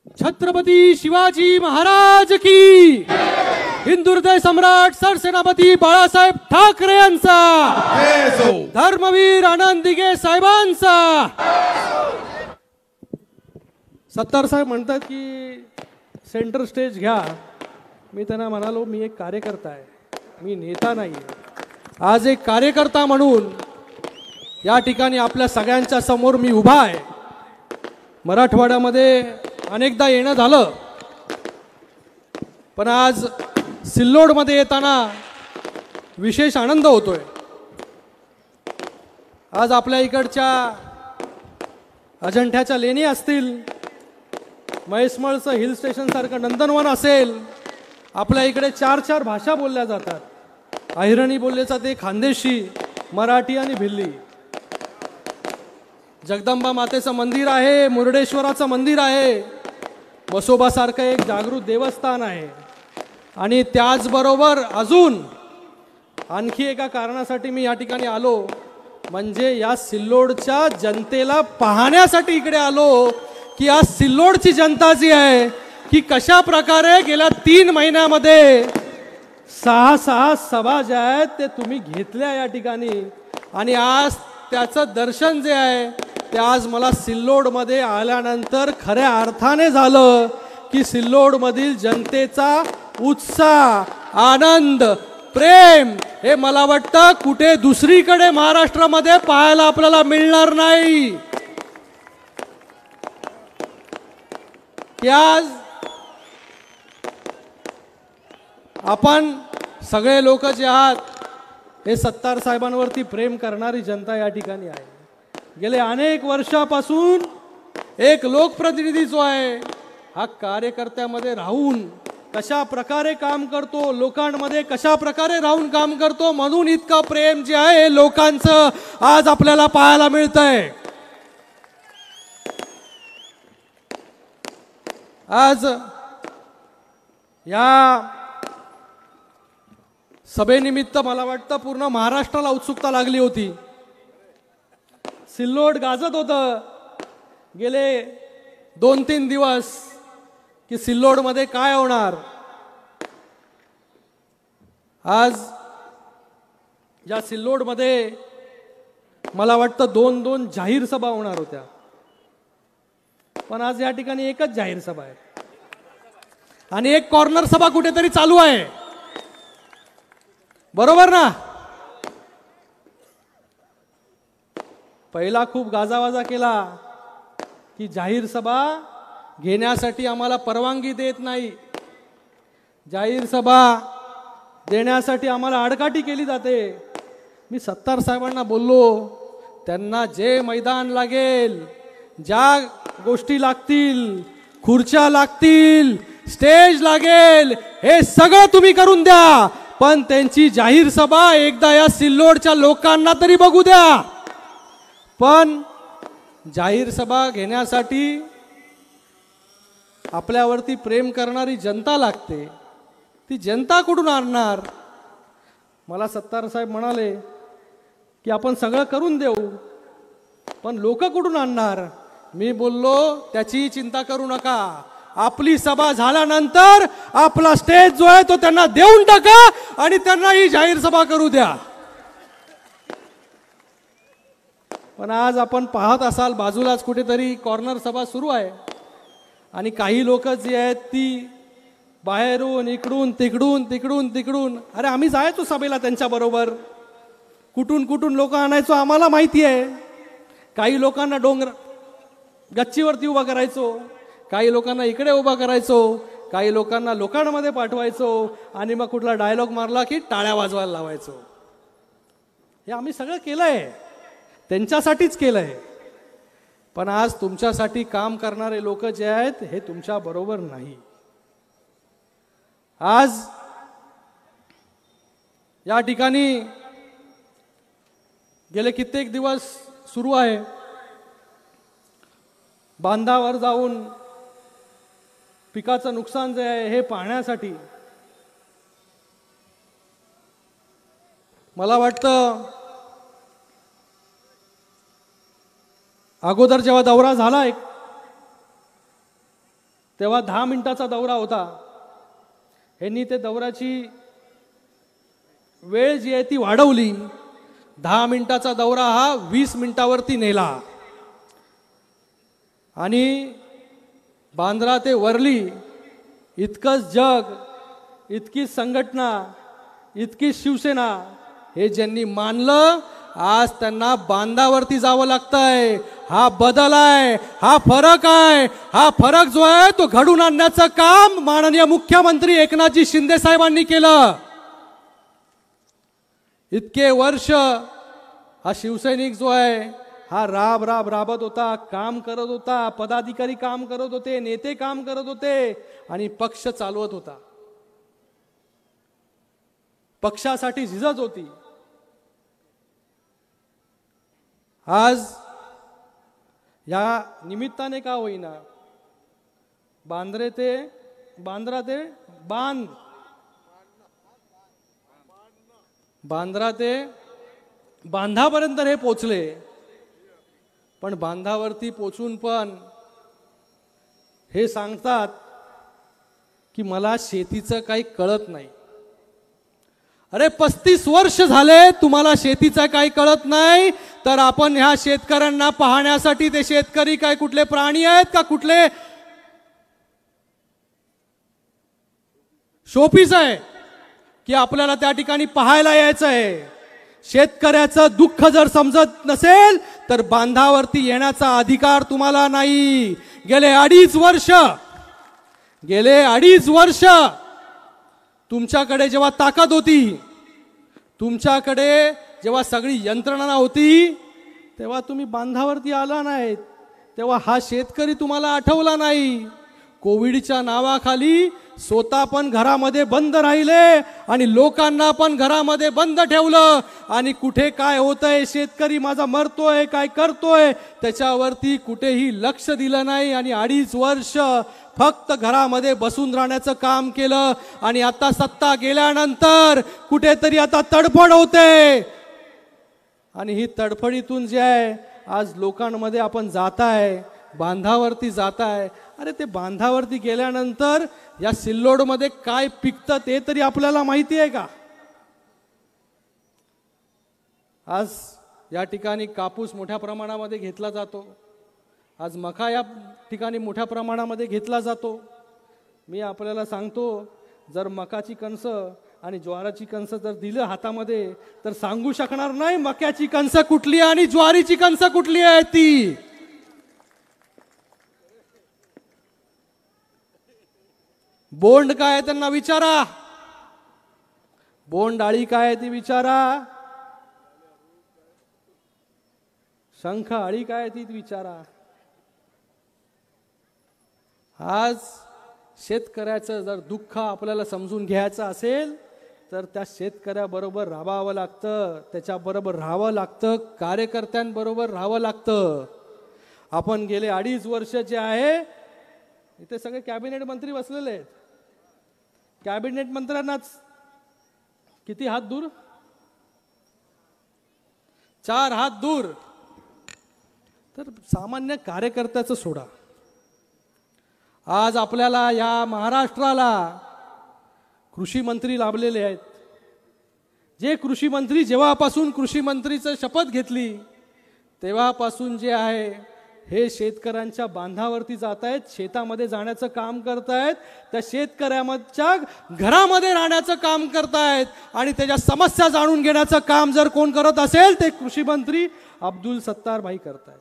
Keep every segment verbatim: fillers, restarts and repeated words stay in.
छत्रपती शिवाजी महाराज की, हिंदू हृदय सम्राट सरसेनापती बाळासाहेब ठाकरे यांचा, धर्मवीर आनंद दिघे साहेबांचा। सत्तार साहेब म्हणतात की सेंटर स्टेज घ्या। मी त्यांना म्हणालो मी एक कार्यकर्ता आहे, मी नेता नाही। आज एक कार्यकर्ता म्हणून या ठिकाणी आपल्या सगळ्यांच्या समोर मी उभा आहे। मराठवाड्यामध्ये अनेकदा येणं झालं, पण आज सिल्लोडमध्ये येताना विशेष आनंद होतोय। आज आपल्या इकडच्या अजंठ्याच्या लेणी असतील, म्हैसमळचं हिल स्टेशन सारखं नंदनवन असेल, आपल्या इकडे चार चार भाषा बोलल्या जातात। अहिरणी बोलले जाते, खानदेशी, मराठी आणि भिल्ली। जगदंबा मातेचं मंदिर आहे, मुर्डेश्वराचं मंदिर आहे, बसोबासारखं एक जागृत देवस्थान आहे। आणि त्याचबरोबर अजून आणखी एका कारणासाठी मी या ठिकाणी आलो, म्हणजे या सिल्लोडच्या जनतेला पाहण्यासाठी इकडे आलो की आज सिल्लोडची जनता जी आहे की कशा प्रकारे गेल्या तीन महिन्यामध्ये सहा सहा सभा ज्या आहेत ते तुम्ही घेतल्या या ठिकाणी। आणि आज त्याचं दर्शन जे आहे ते आज मला सिल्लोडमध्ये आल्यानंतर खऱ्या अर्थाने झालं की सिल्लोडमधील जनतेचा उत्साह, आनंद, प्रेम हे मला वाटतं कुठे दुसरीकडे महाराष्ट्रामध्ये पाहायला आपल्याला मिळणार नाही। की आज आपण सगळे लोक जे आहात हे सत्तार साहेबांवरती प्रेम करणारी जनता या ठिकाणी आहे। गेले अनेक वर्षापासून एक लोकप्रतिनिधी जो आहे हा कार्यकर्त्यामध्ये राहून कशा प्रकारे काम करतो, लोकांमध्ये कशा प्रकारे राहून काम करतो, म्हणून इतका प्रेम जे आहे हे लोकांचं आज आपल्याला पाहायला मिळतंय। आज या सभेनिमित्त मला वाटतं पूर्ण महाराष्ट्राला उत्सुकता लागली होती। सिल्लोड गाजत होतं गेले दोन तीन दिवस की सिल्लोडमध्ये काय होणार। आज या सिल्लोडमध्ये मला वाटतं दोन दोन जाहीर सभा होणार होत्या, पण आज या ठिकाणी एकच जाहीर सभा आहे आणि एक कॉर्नर सभा कुठेतरी चालू आहे, बरोबर ना। पहिला खूप गाजावाजा केला की जाहीर सभा घेण्यासाठी आम्हाला परवानगी देत नाही, जाहीर सभा देण्यासाठी आम्हाला आडकाठी केली जाते। मी सत्तार साहेबांना बोललो त्यांना जे मैदान लागेल, ज्या गोष्टी लागतील, खुर्च्या लागतील, स्टेज लागेल, हे सगळं तुम्ही करून द्या, पण त्यांची जाहीर सभा एकदा या सिल्लोडच्या लोकांना तरी बघू द्या। पण जाहीर सभा घेण्यासाठी आपल्यावरती प्रेम करणारी जनता लागते, ती जनता कुठून आणणार। मला सत्तार साहेब म्हणाले की आपण सगळं करून देऊ, पण लोक कुठून आणणार। मी बोललो त्याची चिंता करू नका, आपली सभा झाल्यानंतर आपला स्टेज जो आहे तो त्यांना देऊन टाका आणि त्यांना ही जाहीर सभा करू द्या। पण आज आपण पाहत असाल बाजूलाच कुठेतरी कॉर्नर सभा सुरू आहे आणि काही लोक जी आहेत ती बाहेरून इकडून तिकडून तिकडून तिकडून, अरे आम्ही जायचो सभेला त्यांच्या बरोबर, कुठून कुठून लोक आणायचो आम्हाला माहिती आहे। काही लोकांना डोंगर गच्चीवरती उभा करायचो, काही लोकांना इकडे उभा करायचो, काही लोकांना लोकांमध्ये पाठवायचो आणि मग कुठला डायलॉग मारला की टाळ्या वाजवायला लावायचो। हे आम्ही सगळं केलंय, त्यांच्यासाठीच केलंय। पण आज तुमच्यासाठी काम करणारे लोक जे आहेत हे तुमच्या बरोबर नाही। आज या ठिकाणी गेले कित्येक दिवस सुरू आहे, बांधावर जाऊन पिकाचं नुकसान जे आहे हे पाहण्यासाठी। मला वाटतं अगोदर जेव्हा दौरा झाला एक तेव्हा दहा मिनिटाचा दौरा होता. यांनी ते दौऱ्याची वेळ जी आहे ती वाढवली. दहा मिनिटाचा दौरा हा वीस मिनिटावरती नेला आणि बांद्रा ते वरली इतकंच जग, इतकी संघटना, इतकी शिवसेना हे ज्यांनी मानलं, आज त्यांना बांधावरती जावं लागतंय. हा बदल आहे, हा फरक आहे. हा फरक जो आहे तो घडून आणण्याचं काम माननीय मुख्यमंत्री एकनाथजी शिंदे साहेबांनी केलं. इतके वर्ष हा शिवसैनिक जो आहे हा राब राब राबत होता, काम करत होता, पदाधिकारी काम करत होते, नेते काम करत होते आणि पक्ष चालवत होता. पक्षासाठी झिजत होती. आज या निमित्ताने का होईना बांद्रे ते बांद्रा ते बांध बांद्रा ते बांधापर्यंत हे पोचले. पण बांधावरती पोचून पण हे सांगतात की मला शेतीचं काही कळत नाही. अरे पस्तीस वर्ष झाले तुम्हाला शेतीचं काही कळत नाही, तर आपण ह्या शेतकऱ्यांना पाहण्यासाठी, ते शेतकरी काय कुठले प्राणी आहेत का कुठले शोपीस आहे की आपल्याला त्या ठिकाणी पाहायला यायचं आहे. शेतकऱ्याचं दुःख जर समजत नसेल तर बांधावरती येण्याचा अधिकार तुम्हाला नाही. गेले अडीच वर्ष गेले अडीच वर्ष तुमच्याकडे जेव्हा ताकद होती, तुमच्याकडे जेव्हा सगळी यंत्रणा होती, तेव्हा तुम्ही बांधावरती आला नाहीत. तेव्हा हा शेतकरी तुम्हाला आठवला नाही. कोविडच्या नावाखाली स्वतः पण घरामध्ये बंद राहिले आणि लोकांना पण घरामध्ये बंद ठेवलं. आणि कुठे काय होतंय, शेतकरी माझा मरतोय, काय करतोय, त्याच्यावरती कुठेही लक्ष दिलं नाही. आणि अडीच वर्ष फक्त घरामध्ये बसून राहण्याचं काम केलं. आणि आता सत्ता गेल्यानंतर कुठेतरी आता तडफड होते. आणि ही तडफडीतून जे आहे आज लोकांमध्ये आपण जाताय, बांधावरती जाताय. अरे ते बांधावरती गेल्यानंतर या सिल्लोडमध्ये काय पिकतं ते तरी आपल्याला माहिती आहे का? आज या ठिकाणी कापूस मोठ्या प्रमाणामध्ये घेतला जातो. आज मका या ठिकाणी मोठ्या प्रमाणामध्ये घेतला जातो. मी आपल्याला सांगतो, जर मकाची कणस आणि ज्वाराची कणस जर दिलं हातामध्ये तर सांगू शकणार नाही मक्याची कणस कुठली आणि ज्वारीची कणस कुठली आहे ती. बोंड काय आहे त्यांना विचारा, बोंड डाळी काय आहे ती विचारा, शंख आळी काय आहे ती विचारा. आज शेतकऱ्याचं जर दुःख आपल्याला समजून घ्यायचं असेल तर त्या शेतकऱ्याबरोबर राहावं लागतं, त्याच्याबरोबर राहावं लागतं, कार्यकर्त्यांबरोबर राहावं लागतं. आपण गेले अडीच वर्ष जे आहे इथे सगळे कॅबिनेट मंत्री बसलेले आहेत. कॅबिनेट मंत्र्यांनाच किती हात दूर, चार हात दूर. तर सामान्य कार्यकर्त्याचं सोडा. आज आपल्याला या महाराष्ट्राला कृषी मंत्री लाभलेले आहेत. जे कृषी मंत्री जेव्हापासून कृषी मंत्रीचं शपथ घेतली तेव्हापासून जे आहे हे शेतकऱ्यांच्या बांधावरती जात आहेत, शेतामध्ये जाण्याचं काम करतायत, त्या शेतकऱ्याच्या घरामध्ये राहण्याचं काम करतायत आणि त्याच्या समस्या जाणून घेण्याचं काम जर कोण करत असेल ते कृषी मंत्री अब्दुल सत्तार भाई करतायत.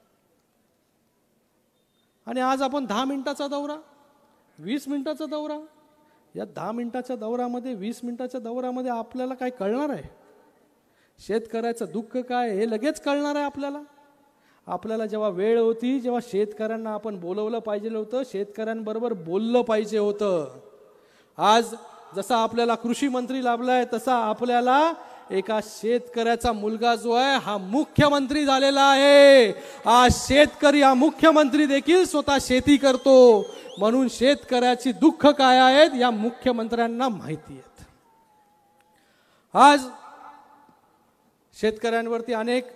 आणि आज आपण दहा मिनिटाचा दौरा, वीस मिनिटाचा दौरा, या दहा मिनिटाच्या दौऱ्यामध्ये, वीस मिनिटाच्या दौऱ्यामध्ये आपल्याला काय कळणार आहे? शेतकऱ्याचं दुःख काय हे लगेच कळणार आहे आपल्याला. आपल्याला जेव्हा वेळ होती, जेव्हा शेतकऱ्यांना आपण बोलवलं पाहिजे होतं, शेतकऱ्यांबरोबर बोललं पाहिजे होतं. आज जसा आपल्याला कृषी मंत्री लाभलाय तसा आपल्याला एका शेतकऱ्याचा मुलगा जो आहे हा मुख्यमंत्री झालेला आहे. आज शेतकरी हा मुख्यमंत्री देखील स्वतः शेती करतो, म्हणून शेतकऱ्याची दुःख काय आहेत या मुख्यमंत्र्यांना माहिती आहेत. आज शेतकऱ्यांवरती अनेक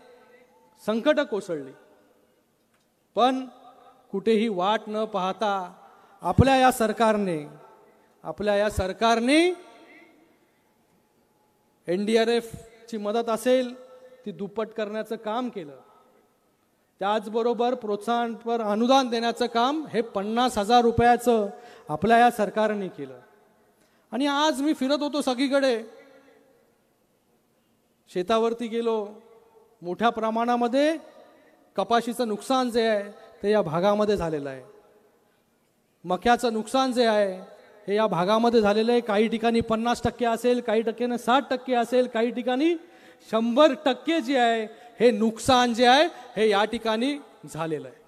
संकट कोसळली, पण कुठेही वाट न पाहता आपल्या या सरकारने आपल्या या सरकारने एन डी आर एफ ची मदत असेल ती दुप्पट करण्याचं काम केलं. त्याचबरोबर प्रोत्साहनपर अनुदान देण्याचं काम हे पन्नास हजार रुपयाचं आपल्या या सरकारने केलं. आणि आज मी फिरत होतो सगळीकडे, शेतावरती गेलो, मोठ्या प्रमाणामध्ये कपाशीचं नुकसान जे आहे ते या भागामध्ये झालेलं आहे. मक्याचं नुकसान जे आहे हे या भागामध्ये झालेलं आहे. काही ठिकाणी पन्नास टक्के असेल, काही ठिकाणी साठ टक्के असेल, काही ठिकाणी शंभर टक्के जे आहे हे नुकसान जे आहे हे या ठिकाणी झालेलं आहे.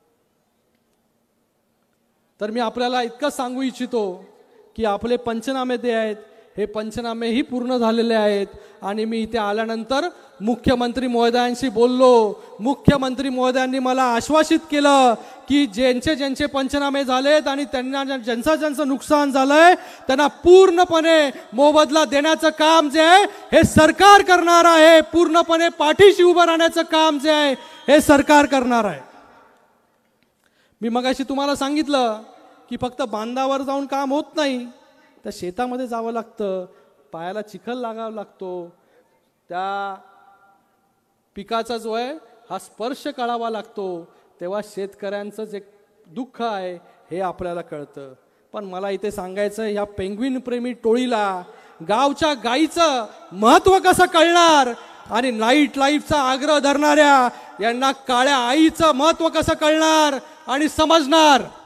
तर मी आपल्याला इतकं सांगू इच्छितो की आपले पंचनामे जे आहेत हे पंचनामेही पूर्ण झालेले आहेत. आणि मी इथे आल्यानंतर मुख्यमंत्री महोदयांशी बोललो. मुख्यमंत्री महोदयांनी मला आश्वासित केलं की ज्यांचे ज्यांचे पंचनामे झालेत आणि त्यांना ज्यांचं ज्यांचं नुकसान झालंय त्यांना पूर्णपणे मोबदला देण्याचं काम जे आहे हे सरकार करणार आहे. पूर्णपणे पाठीशी उभं राहण्याचं काम जे आहे हे सरकार करणार आहे. मी मगाशी तुम्हाला सांगितलं की फक्त बांधावर जाऊन काम होत नाही, त्या शेतामध्ये जावं लागतं, पायाला चिखल लागावा लागतो, त्या पिकाचा जो आहे हा स्पर्श करावा लागतो, तेव्हा शेतकऱ्यांचं जे दुःख आहे हे आपल्याला कळतं. पण मला इथे सांगायचं या पेंग्विन प्रेमी टोळीला गावच्या गाईचं महत्त्व कसं कळणार आणि नाईट लाईफचा आग्रह धरणाऱ्या यांना काळ्या आईचं महत्त्व कसं कळणार आणि समजणार.